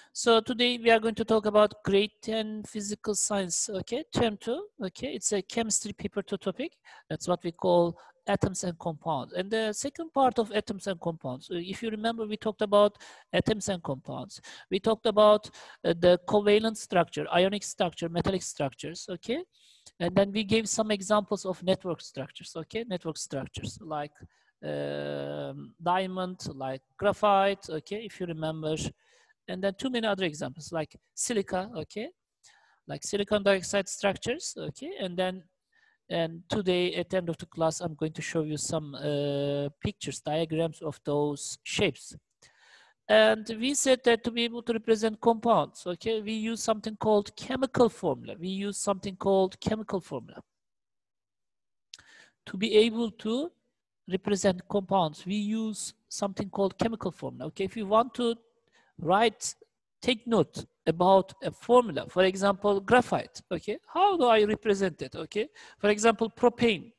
So today we are going to talk about grade 10 physical science, okay, term 2, okay, it's a chemistry paper 2 topic. That's what we call atoms and compounds. And the second part of atoms and compounds, if you remember, we talked about atoms and compounds. We talked about the covalent structure, ionic structure, metallic structures, okay? And then we gave some examples of network structures, okay? Network structures like diamond, like graphite, okay, if you remember. And then too many other examples like silica, okay, like silicon dioxide structures, okay. And today at the end of the class, I'm going to show you some pictures, diagrams of those shapes. And we said that to be able to represent compounds, okay, we use something called chemical formula. We use something called chemical formula. To be able to represent compounds, we use something called chemical formula, okay. If you want to take note about a formula, for example, graphite, okay? How do I represent it, okay? For example, propane.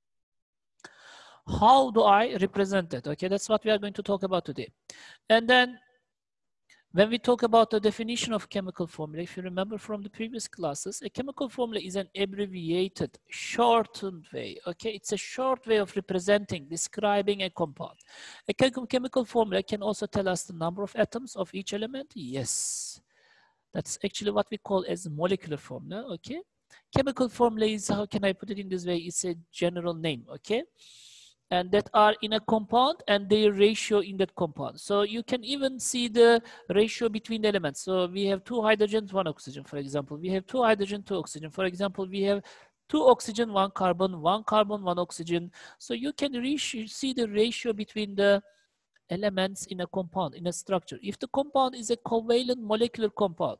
How do I represent it, okay? That's what we are going to talk about today. And then when we talk about the definition of chemical formula, if you remember from the previous classes, a chemical formula is an abbreviated, shortened way, okay? It's a short way of representing, describing a compound. A chemical formula can also tell us the number of atoms of each element. Yes, that's actually what we call as molecular formula, okay? Chemical formula is, how can I put it in this way? It's a general name, okay? And that are in a compound and their ratio in that compound. So you can even see the ratio between the elements. So we have 2 hydrogens, 1 oxygen, for example. We have 2 hydrogen, 2 oxygen. For example, we have 2 oxygen, 1 carbon, 1 carbon, 1 oxygen. So you can see the ratio between the elements in a compound, in a structure. If the compound is a covalent molecular compound,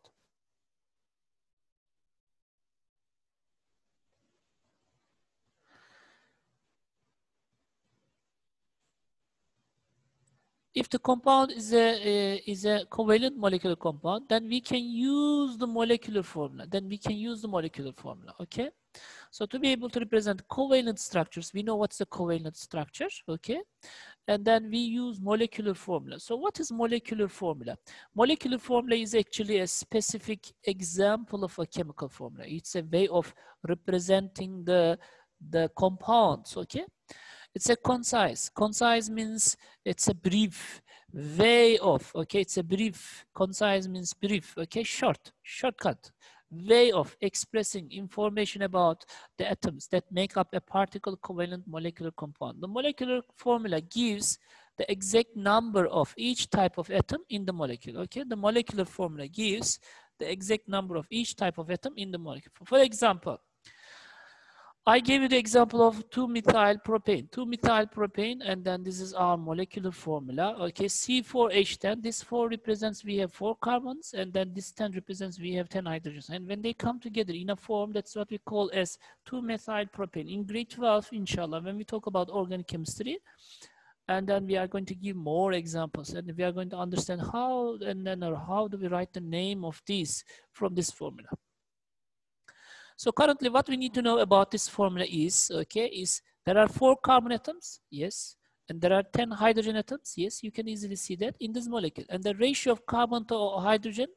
if the compound is a covalent molecular compound, then we can use the molecular formula. Okay? So to be able to represent covalent structures, we know what's the covalent structure, okay? And then we use molecular formula. So what is molecular formula? Molecular formula is actually a specific example of a chemical formula. It's a way of representing the compounds, okay? It's a concise. Concise means it's a brief way of, okay? It's a brief. Concise means brief, okay? Shortcut. Way of expressing information about the atoms that make up a particle covalent molecular compound. The molecular formula gives the exact number of each type of atom in the molecule, okay? The molecular formula gives the exact number of each type of atom in the molecule. For example, I gave you the example of 2-methyl propane. 2-methyl propane, and then this is our molecular formula. Okay, C4H10. This 4 represents we have 4 carbons, and then this 10 represents we have 10 hydrogens. And when they come together in a form, that's what we call as 2-methyl propane. In grade 12, inshallah, when we talk about organic chemistry, and then we are going to give more examples, and we are going to understand how, and then how do we write the name of these from this formula. So currently what we need to know about this formula is, okay, is there are 4 carbon atoms, yes, and there are 10 hydrogen atoms, yes, you can easily see that in this molecule. And the ratio of carbon to hydrogen,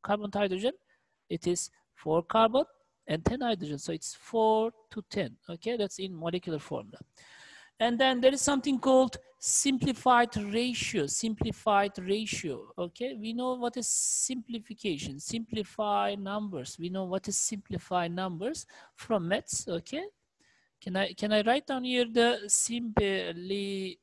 it is 4 carbon and 10 hydrogen. So it's 4 to 10, okay, that's in molecular formula. And then there is something called simplified ratio, okay? We know what is simplification, simplify numbers. We know what is simplify numbers from maths, okay? Can I write down here the simplified,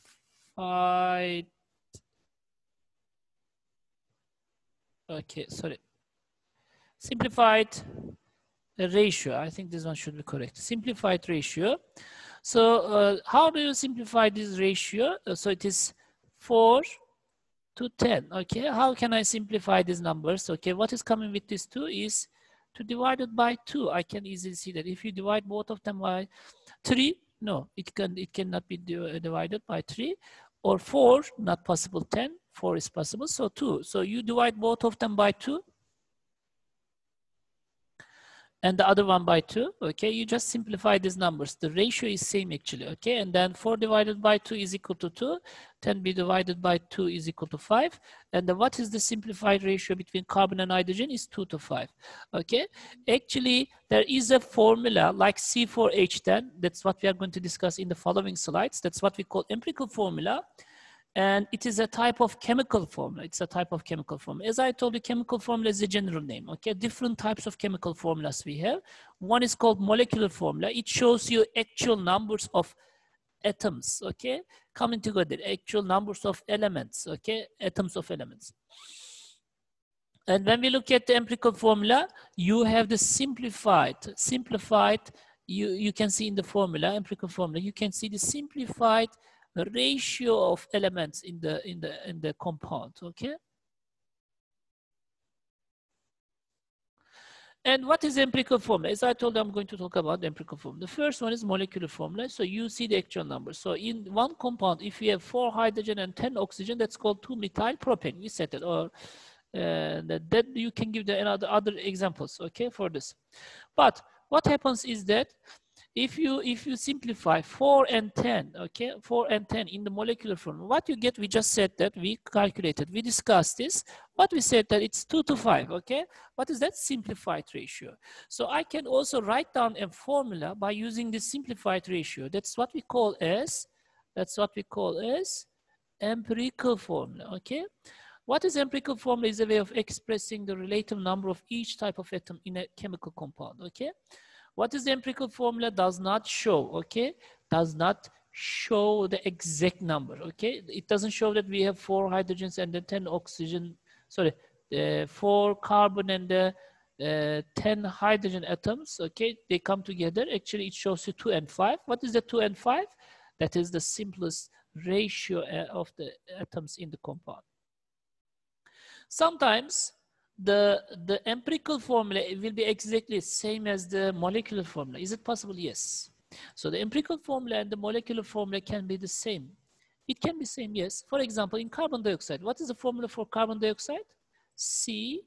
okay, sorry. Simplified ratio, I think this one should be correct. Simplified ratio. So how do you simplify this ratio? So it is 4 to 10, okay? How can I simplify these numbers? Okay, what is coming with this 2 is to divide it by 2. I can easily see that. If you divide both of them by 3, no, it cannot be divided by 3. Or 4, not possible. 10, 4 is possible, so 2. So you divide both of them by 2. and the other one by 2, okay, you just simplify these numbers. The ratio is same actually, okay, and then 4 divided by 2 is equal to 2, 10b divided by 2 is equal to 5, and what is the simplified ratio between carbon and hydrogen is 2 to 5, okay. Actually, there is a formula like C4H10, that's what we are going to discuss in the following slides. That's what we call empirical formula. And it is a type of chemical formula. It's a type of chemical formula. As I told you, chemical formula is a general name, okay? Different types of chemical formulas we have. One is called molecular formula. It shows you actual numbers of atoms, okay? Coming together, actual numbers of elements, okay? Atoms of elements. And when we look at the empirical formula, you have the simplified, you can see in the formula, empirical formula, you can see the simplified ratio of elements in the compound, okay? And what is empirical formula? As I told you, I'm going to talk about the empirical formula. The first one is molecular formula. So you see the actual numbers. So in one compound, if you have 4 hydrogen and 10 oxygen, that's called 2-methyl propane. We said it, or that you can give the other examples, okay, for this. But what happens is that if you simplify 4 and 10, okay, 4 and 10 in the molecular form, what you get, we just said that we calculated, we discussed this, but we said that it's 2 to 5, okay? What is that? Simplified ratio. So I can also write down a formula by using this simplified ratio. That's what we call as empirical formula, okay? What is empirical formula? Is a way of expressing the relative number of each type of atom in a chemical compound, okay? What is the empirical formula? Does not show, okay? Does not show the exact number, okay? It doesn't show that we have 4 hydrogens and then 10 oxygen, sorry, 4 carbon and 10 hydrogen atoms, okay? They come together. Actually, it shows you 2 and 5. What is the 2 and 5? That is the simplest ratio of the atoms in the compound. Sometimes the empirical formula will be exactly the same as the molecular formula. Is it possible? Yes. So the empirical formula and the molecular formula can be the same. It can be same, yes. For example, in carbon dioxide, what is the formula for carbon dioxide? CnO2,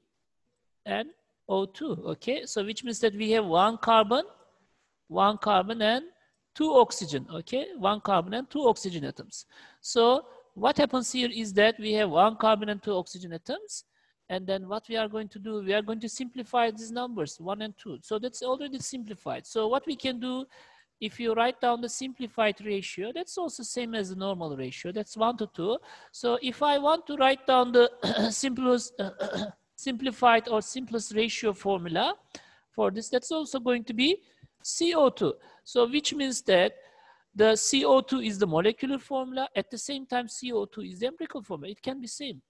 okay? So which means that we have 1 carbon and 2 oxygen, okay? 1 carbon and 2 oxygen atoms. So what happens here is that we have 1 carbon and 2 oxygen atoms. And then what we are going to do, we are going to simplify these numbers, 1 and 2. So that's already simplified. So what we can do, if you write down the simplified ratio, that's also same as the normal ratio. That's 1 to 2. So if I want to write down the simplified or simplest ratio formula for this, that's also going to be CO2. So which means that the CO2 is the molecular formula. At the same time, CO2 is the empirical formula. It can be same.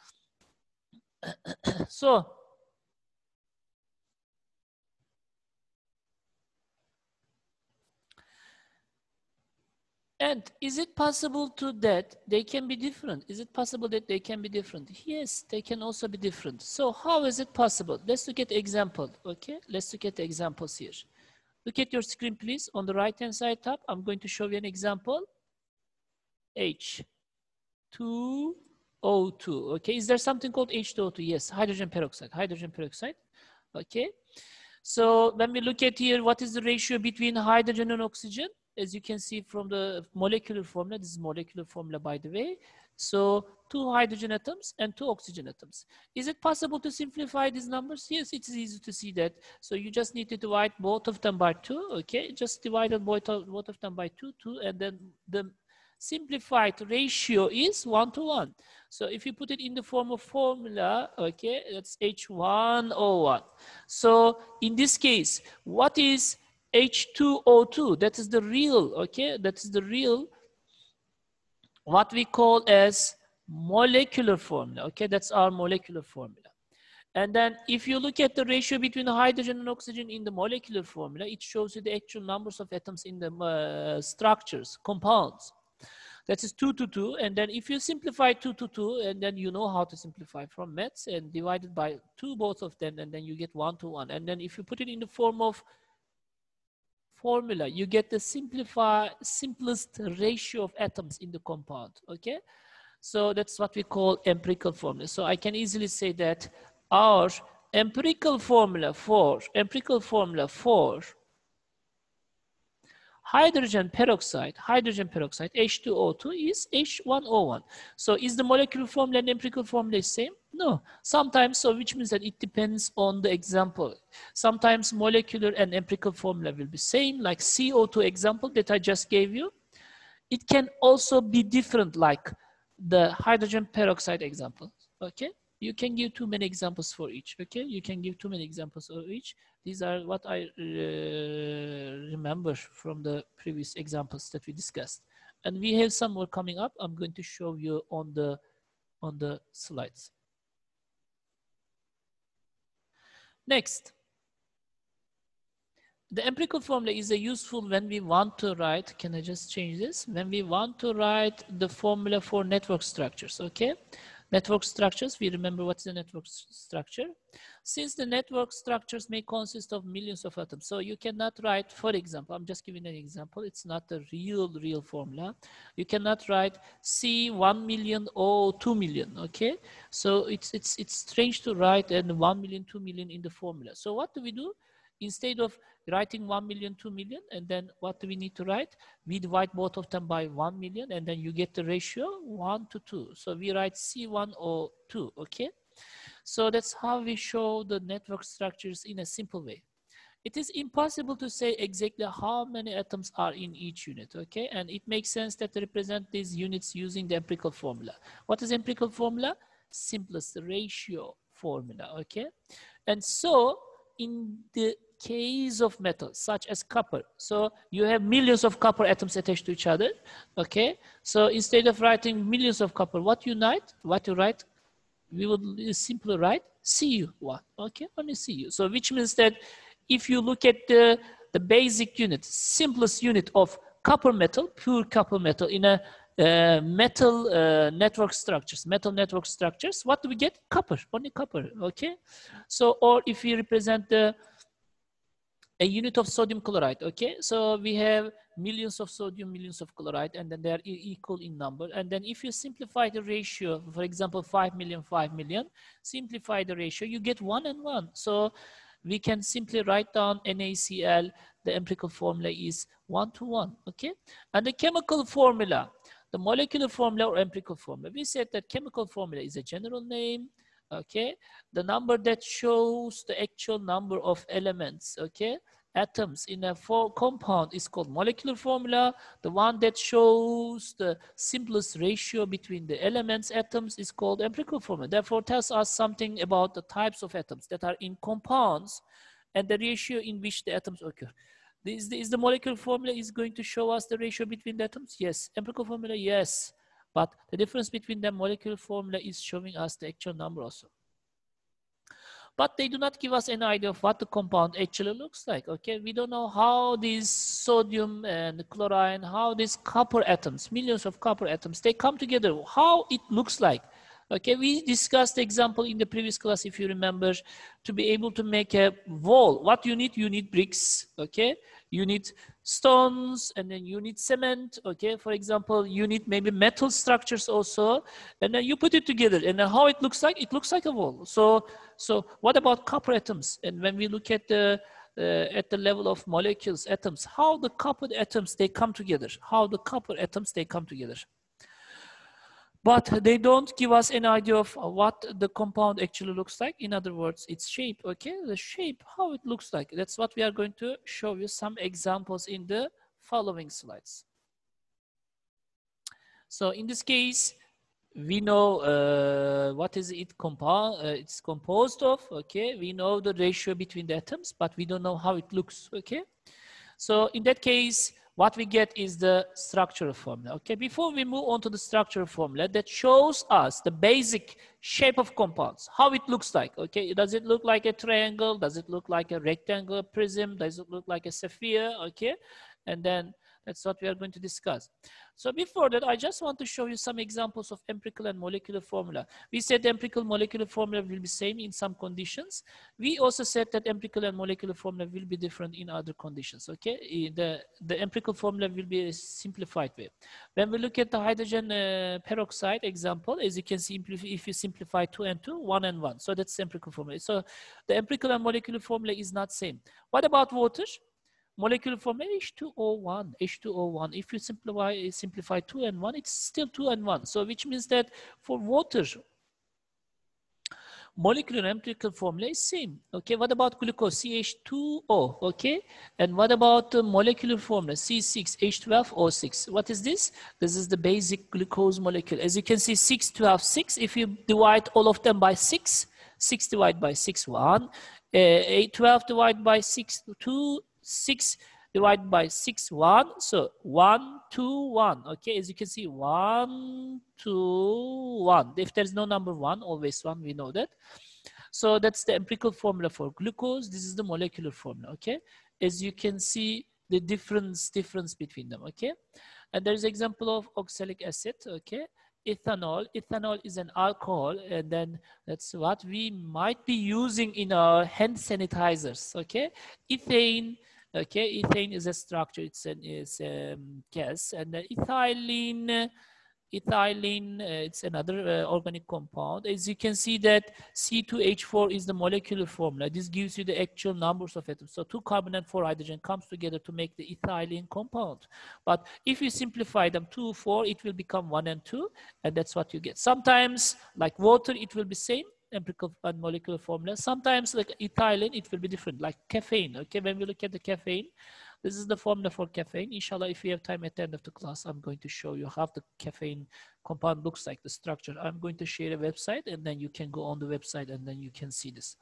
So, and is it possible to that they can be different? Is it possible that they can be different? Yes, they can also be different. So how is it possible? Let's look at example, okay? Let's look at the examples here. Look at your screen, please. On the right-hand side top, I'm going to show you an example. H2O2, okay? Is there something called H2O2? Yes, hydrogen peroxide, okay? So when we look at here, what is the ratio between hydrogen and oxygen? As you can see from the molecular formula, this is molecular formula, by the way. So 2 hydrogen atoms and 2 oxygen atoms. Is it possible to simplify these numbers? Yes, it is easy to see that. So you just need to divide both of them by 2, okay? Just divide both of them by 2, and then the simplified ratio is 1 to 1. So if you put it in the form of formula, okay, that's H1O1. So in this case, what is H2O2? That is the real, okay, that is the real, what we call as molecular formula, okay, that's our molecular formula. And then if you look at the ratio between hydrogen and oxygen in the molecular formula, it shows you the actual numbers of atoms in the structures, compounds. That is 2 to 2, and then if you simplify 2 to 2, and then you know how to simplify from maths, and divide it by 2, both of them, and then you get 1 to 1. And then if you put it in the form of formula, you get the simplest ratio of atoms in the compound, okay? So that's what we call empirical formula. So I can easily say that our empirical formula for hydrogen peroxide, H2O2 is H1O1. So is the molecular formula and empirical formula the same? No. Sometimes, so which means that it depends on the example. Sometimes molecular and empirical formula will be same, like CO2 example that I just gave you. It can also be different, like the hydrogen peroxide example, okay? You can give too many examples for each, okay? You can give too many examples for each. These are what I remember from the previous examples that we discussed. And we have some more coming up. I'm going to show you on the slides. Next. The empirical formula is useful when we want to write, can I just change this? When we want to write the formula for network structures, okay? Network structures, we remember what's the network structure. Since the network structures may consist of millions of atoms, so you cannot write, for example, I'm just giving an example, it's not a real formula. You cannot write C 1 million or 2 million, okay? So it's strange to write 1 million, 2 million in the formula. So what do we do? Instead of writing 1 million, 2 million, and then what do we need to write? We divide both of them by 1 million, and then you get the ratio 1 to 2. So we write C1O2, okay? So that's how we show the network structures in a simple way. It is impossible to say exactly how many atoms are in each unit, okay? And it makes sense that to represent these units using the empirical formula. What is empirical formula? Simplest ratio formula, okay? And so in the case of metals such as copper, so you have millions of copper atoms attached to each other, okay? So instead of writing millions of copper, what you write, we would simply write Cu1, okay? Only Cu. So which means that if you look at the basic unit, simplest unit of copper metal, pure copper metal in a metal network structures, what do we get? Copper, only copper, okay? So, or if we represent a unit of sodium chloride, okay? So we have millions of sodium, millions of chloride, and then they are equal in number. And then if you simplify the ratio, for example, 5 million, simplify the ratio, you get 1 and 1. So we can simply write down NaCl, the empirical formula is 1 to 1, okay? And the chemical formula, the molecular formula or empirical formula, we said that chemical formula is a general name, okay? The number that shows the actual number of elements, okay? Atoms in a compound is called molecular formula. The one that shows the simplest ratio between the elements, atoms, is called empirical formula. Therefore, tells us something about the types of atoms that are in compounds and the ratio in which the atoms occur. Is the molecular formula is going to show us the ratio between the atoms? Yes. Empirical formula, yes. But the difference between the molecular formula is showing us the actual number also. But they do not give us any idea of what the compound actually looks like, okay? We don't know how these sodium and chlorine, how these copper atoms, millions of copper atoms, they come together, how it looks like. Okay, we discussed the example in the previous class, if you remember, to be able to make a wall. What you need bricks, okay? You need stones, and then you need cement, okay? For example, you need maybe metal structures also, and then you put it together, and then how it looks like a wall. So what about copper atoms? And when we look at the level of molecules, atoms, how the copper atoms, they come together, But they don't give us any idea of what the compound actually looks like. In other words, its shape, okay? The shape, how it looks like. That's what we are going to show you some examples in the following slides. So in this case, we know what is it it's composed of, okay? We know the ratio between the atoms, but we don't know how it looks, okay? So in that case, what we get is the structural formula, okay? Before we move on to the structural formula that shows us the basic shape of compounds, how it looks like, okay? Does it look like a triangle? Does it look like a rectangle prism? Does it look like a sphere, okay? And then That's what we are going to discuss. So before that, I just want to show you some examples of empirical and molecular formula. We said empirical molecular formula will be same in some conditions. We also said that empirical and molecular formula will be different in other conditions, okay? The empirical formula will be a simplified way. When we look at the hydrogen peroxide example, as you can see, if you simplify 2 and 2, 1 and 1. So that's the empirical formula. So the empirical and molecular formula is not same. What about water? Molecular formula H2O1, H2O1. If you simplify 2 and 1, it's still 2 and 1. So which means that for water, molecular and empirical formula is same. Okay, what about glucose? CH2O, okay? And what about the molecular formula? C6H12O6. What is this? This is the basic glucose molecule. As you can see, 6, 12, 6. If you divide all of them by 6, 6 divided by 6, 1. 12 divided by 6, 2. 6 divided by 6, 1. So 1, 2, 1. Okay, as you can see, 1, 2, 1. If there's no number 1, always 1, we know that. So that's the empirical formula for glucose. This is the molecular formula, okay? As you can see, the difference between them, okay? And there's an example of oxalic acid, okay? Ethanol. Ethanol is an alcohol, and then that's what we might be using in our hand sanitizers, okay? Ethane. Okay, ethane is a structure, it's a gas, and ethylene, it's another organic compound. As you can see that C2H4 is the molecular formula. This gives you the actual numbers of atoms. So 2 carbon and 4 hydrogen comes together to make the ethylene compound. But if you simplify them 2, 4, it will become 1 and 2, and that's what you get. Sometimes, like water, it will be same, empirical and molecular formula. Sometimes like ethylene, it will be different, like caffeine. Okay, when we look at the caffeine, this is the formula for caffeine. Inshallah, if we have time at the end of the class, I'm going to show you how the caffeine compound looks like, the structure. I'm going to share a website, and then you can go on the website and then you can see this.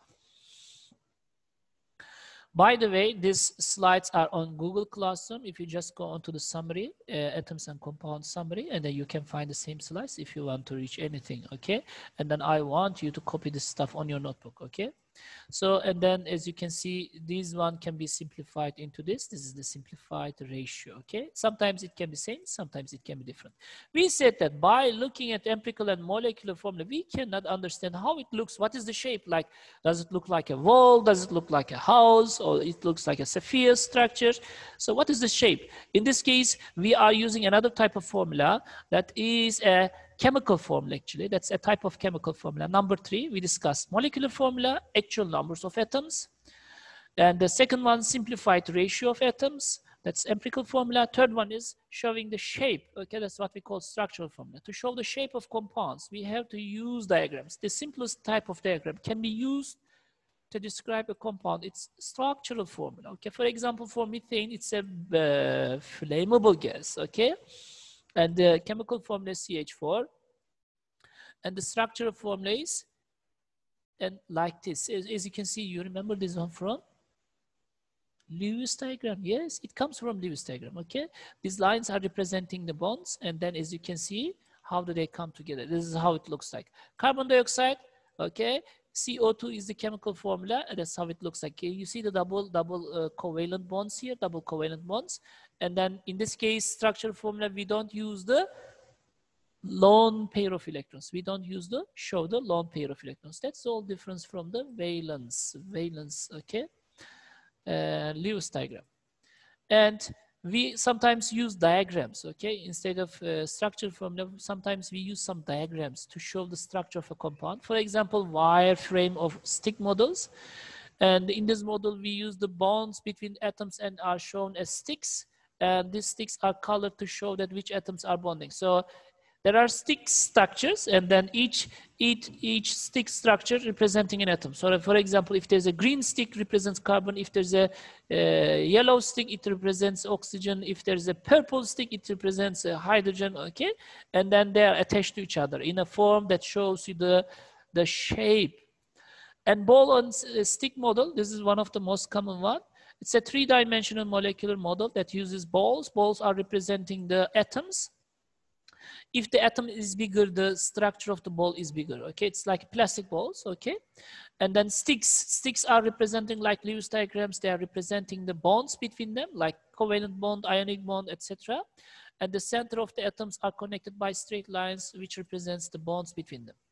By the way, these slides are on Google Classroom. If you just go onto the summary, atoms and compound summary, and then you can find the same slides if you want to reach anything, okay? And then I want you to copy this stuff on your notebook, okay? So, and then as you can see, this one can be simplified into this. This is the simplified ratio, okay? Sometimes it can be same, sometimes it can be different. We said that by looking at empirical and molecular formula, we cannot understand how it looks. What is the shape like? Does it look like a wall? Does it look like a house? Or it looks like a sphere structure? So what is the shape? In this case, we are using another type of formula that is a chemical formula, actually. That's a type of chemical formula. Number 3, we discussed molecular formula, actual numbers of atoms. And the second one, simplified ratio of atoms. That's empirical formula. Third one is showing the shape. Okay, that's what we call structural formula. To show the shape of compounds, we have to use diagrams. The simplest type of diagram can be used to describe a compound. It's structural formula. Okay, for example, for methane, it's a flammable gas. Okay. And the chemical formula is CH4, and the structural formula is and like this. As you can see, you remember this one from Lewis diagram. Yes, it comes from Lewis diagram. Okay, these lines are representing the bonds, and then as you can see, how do they come together? This is how it looks like. Carbon dioxide. Okay, CO2 is the chemical formula, and that's how it looks like. You see the double covalent bonds here, double covalent bonds. And then in this case, structural formula, we don't use the lone pair of electrons. We don't use the show the lone pair of electrons. That's all difference from the valence, okay? Lewis diagram. And we sometimes use diagrams, okay? Instead of structural formula, sometimes we use some diagrams to show the structure of a compound. For example, wireframe of stick models. And in this model, we use the bonds between atoms and are shown as sticks. And these sticks are colored to show that which atoms are bonding. So there are stick structures, and then each stick structure representing an atom. So for example, if there's a green stick, represents carbon. If there's a yellow stick, it represents oxygen. If there's a purple stick, it represents hydrogen, okay? And then they are attached to each other in a form that shows you the shape. And ball on stick model, this is one of the most common one. It's a 3-dimensional molecular model that uses balls. Balls are representing the atoms. If the atom is bigger, the structure of the ball is bigger, okay? It's like plastic balls, okay? And then sticks are representing like Lewis diagrams. They are representing the bonds between them, like covalent bond, ionic bond, etc. And the center of the atoms are connected by straight lines, which represents the bonds between them.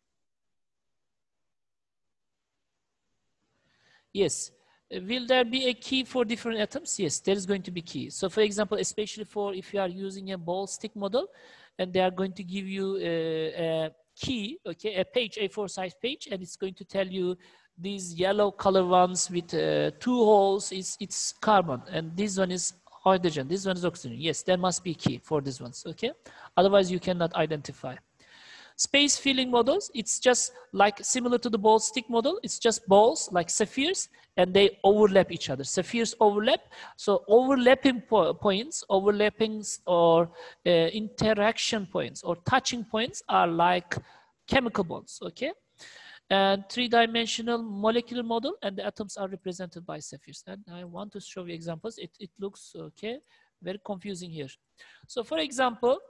Yes. Will there be a key for different atoms? Yes, there is going to be key. So for example, especially for if you are using a ball stick model, and they are going to give you a key, okay, a page, A4 size page, and it's going to tell you these yellow color ones with 2 holes, it's carbon, and this one is hydrogen, this one is oxygen. Yes, there must be key for these ones, okay? Otherwise, you cannot identify. Space filling models, it's just like similar to the ball stick model. It's just balls like spheres, and they overlap each other. Spheres overlap. So overlapping points, overlappings or interaction points or touching points are like chemical bonds, okay? And 3-dimensional molecular model, and the atoms are represented by spheres. And I want to show you examples. It looks, okay, very confusing here. So for example,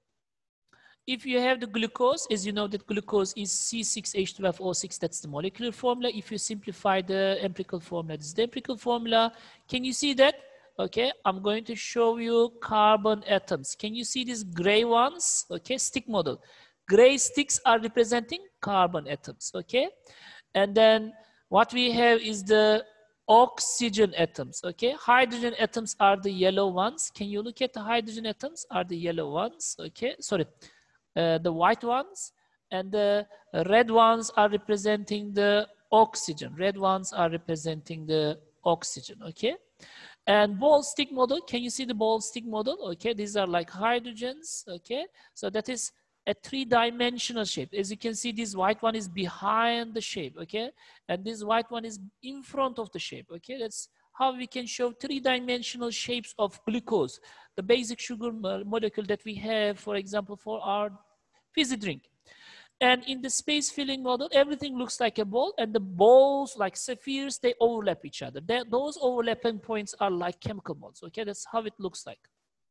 if you have the glucose, as you know that glucose is C6H12O6, that's the molecular formula. If you simplify the empirical formula, this is the empirical formula. Can you see that? Okay, I'm going to show you carbon atoms. Can you see these gray ones? Okay, stick model. Gray sticks are representing carbon atoms, okay? And then what we have is the oxygen atoms, okay? Hydrogen atoms are the yellow ones. Can you look at the hydrogen atoms are the yellow ones, okay? Sorry. The white ones, and the red ones are representing the oxygen. Red ones are representing the oxygen, okay? And ball stick model, can you see the ball stick model? Okay, these are like hydrogens, okay? So that is a 3-dimensional shape. As you can see, this white one is behind the shape, okay? And this white one is in front of the shape, okay? That's how we can show 3-dimensional shapes of glucose, the basic sugar molecule that we have, for example, for our fizzy drink. And in the space filling model, everything looks like a ball, and the balls, like spheres, they overlap each other. Those overlapping points are like chemical bonds, okay? That's how it looks like.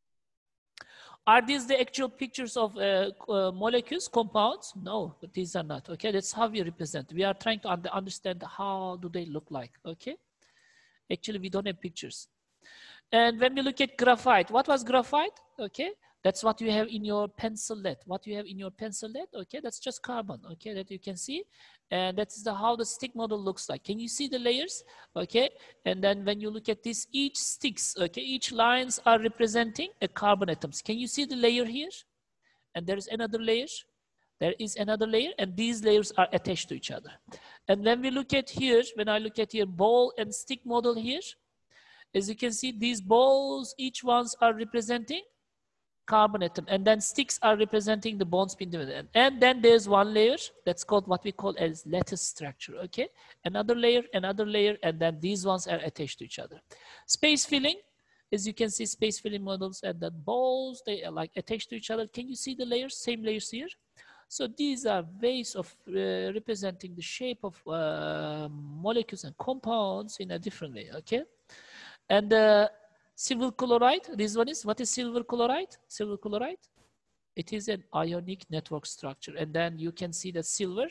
Are these the actual pictures of molecules, compounds? No, but these are not, okay? That's how we represent. We are trying to understand how do they look like, okay? Actually, we don't have pictures. And when we look at graphite, what was graphite? Okay, that's what you have in your pencil lead. What you have in your pencil lead, okay, that's just carbon, okay, that you can see. And that's how the stick model looks like. Can you see the layers? Okay, and then when you look at this, each sticks, okay, each lines are representing a carbon atoms. Can you see the layer here? And there is another layer. There is another layer, and these layers are attached to each other. And when we look at here, when I look at here, ball and stick model here, as you can see, these balls, each ones are representing carbon atom, and then sticks are representing the bonds between them. And then there's one layer that's called what we call as lattice structure, okay? Another layer, and then these ones are attached to each other. Space filling, as you can see, space filling models and the balls, they are like attached to each other. Can you see the layers, same layers here? So these are ways of representing the shape of molecules and compounds in a different way, okay? And silver chloride, this one is, what is silver chloride? Silver chloride, it is an ionic network structure. And then you can see the silver.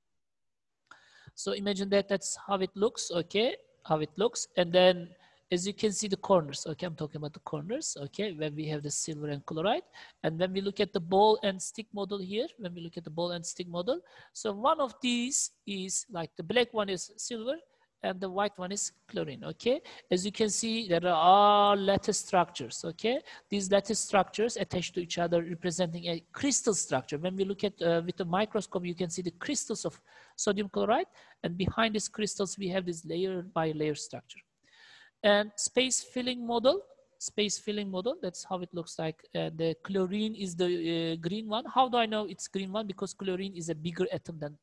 So imagine that that's how it looks, okay? How it looks. And then as you can see the corners, okay, I'm talking about the corners, okay, when we have the silver and chloride. And when we look at the ball and stick model here, when we look at the ball and stick model, so one of these is like the black one is silver and the white one is chlorine, okay? As you can see, there are lattice structures, okay? These lattice structures attached to each other representing a crystal structure. When we look at with the microscope, you can see the crystals of sodium chloride, and behind these crystals, we have this layer by layer structure. And space filling model, that's how it looks like. The chlorine is the green one. How do I know it's green one? Because chlorine is a bigger atom than,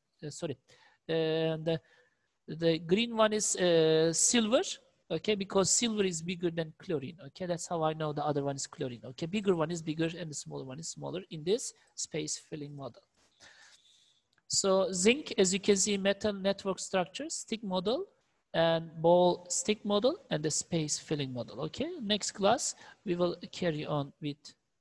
the green one is silver, okay, because silver is bigger than chlorine, okay? That's how I know the other one is chlorine, okay? Bigger one is bigger and the smaller one is smaller in this space filling model. So zinc, as you can see, metal network structure, stick model, and ball stick model, and the space filling model, okay? Next class, we will carry on with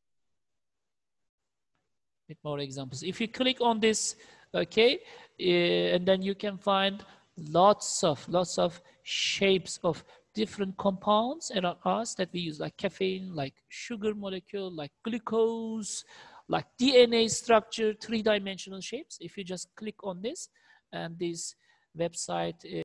more examples. If you click on this, okay, and then you can find lots of shapes of different compounds around us that we use, like caffeine, like sugar molecule, like glucose, like DNA structure, three-dimensional shapes. If you just click on this, and this website